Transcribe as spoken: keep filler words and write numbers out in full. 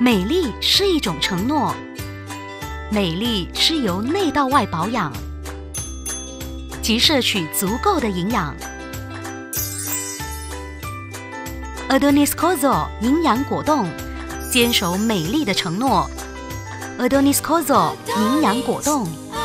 美丽是一种承诺，美丽是由内到外保养，即摄取足够的营养。Adoniscozo 营养果冻，坚守美丽的承诺。Adoniscozo 营养果冻。